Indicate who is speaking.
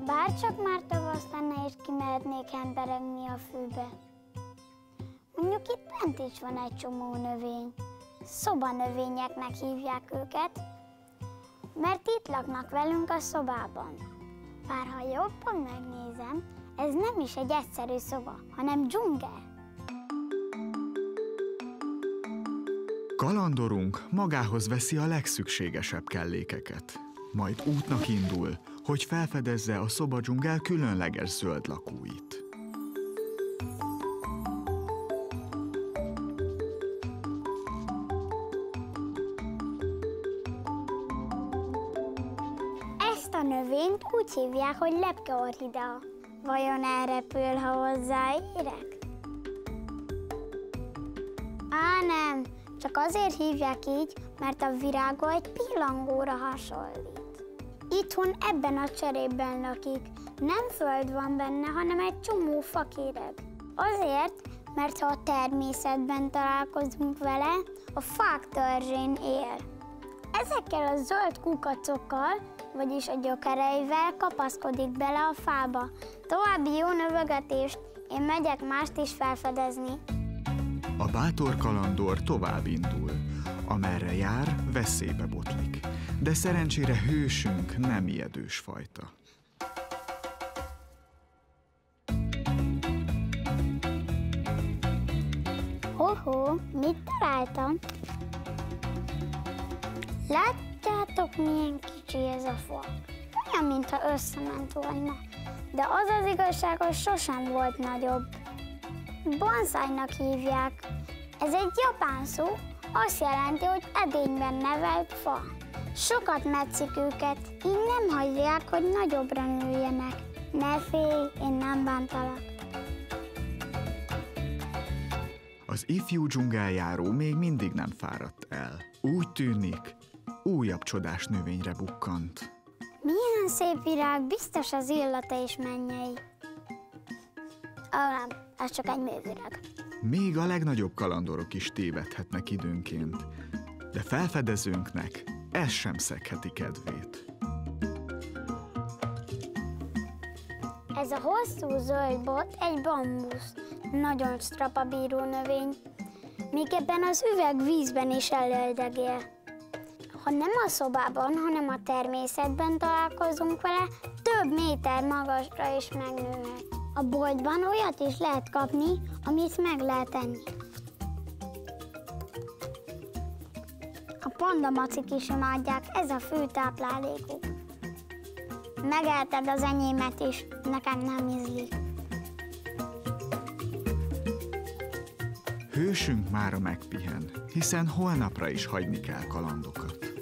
Speaker 1: Bárcsak már tavasz lenne, és kimehetnék hemperegni a fűbe. Mondjuk itt bent is van egy csomó növény. Szobanövényeknek hívják őket, mert itt laknak velünk a szobában. Bár ha jobban megnézem, ez nem is egy egyszerű szoba, hanem dzsungel.
Speaker 2: Kalandorunk magához veszi a legszükségesebb kellékeket. Majd útnak indul, hogy felfedezze a szobadzsungel különleges zöld lakóit.
Speaker 1: Ezt a növényt úgy hívják, hogy lepkeorchidea. Vajon elrepül, ha hozzáérek? Á, nem, csak azért hívják így, mert a virága egy pillangóra hasonlít. Itthon ebben a cserében lakik. Nem föld van benne, hanem egy csomó fakéreg. Azért, mert ha a természetben találkozunk vele, a fák törzsén él. Ezekkel a zöld kukacokkal, vagyis a gyökereivel kapaszkodik bele a fába. További jó növögetést, én megyek mást is felfedezni.
Speaker 2: A bátor kalandor tovább indul. Amerre jár, veszélybe botlik. De szerencsére hősünk nem ijedős fajta.
Speaker 1: Hoho, mit találtam? Látjátok, milyen kicsi ez a fa? Olyan, mintha összement volna. De az az igazság, hogy sosem volt nagyobb. Bonszájnak hívják. Ez egy japán szó, azt jelenti, hogy edényben nevelt fa. Sokat metszik őket, így nem hagyják, hogy nagyobbra nőjenek. Ne félj, én nem bántalak.
Speaker 2: Az ifjú dzsungeljáró még mindig nem fáradt el. Úgy tűnik, újabb csodás növényre bukkant.
Speaker 1: Milyen szép virág, biztos az illata is mennyei. Nem, ez csak egy művirág.
Speaker 2: Még a legnagyobb kalandorok is tévedhetnek időnként, de felfedezőnknek ez sem szegheti kedvét.
Speaker 1: Ez a hosszú zöld bot egy bambusz, nagyon strapabíró növény, még ebben az üveg vízben is elöldögél. Ha nem a szobában, hanem a természetben találkozunk vele, több méter magasra is megnőhet. A boltban olyat is lehet kapni, amit meg lehet enni. A pandamacik is imádják, ez a fő táplálékuk. Megelted az enyémet is, nekem nem ízlik.
Speaker 2: Hősünk mára megpihen, hiszen holnapra is hagyni kell kalandokat.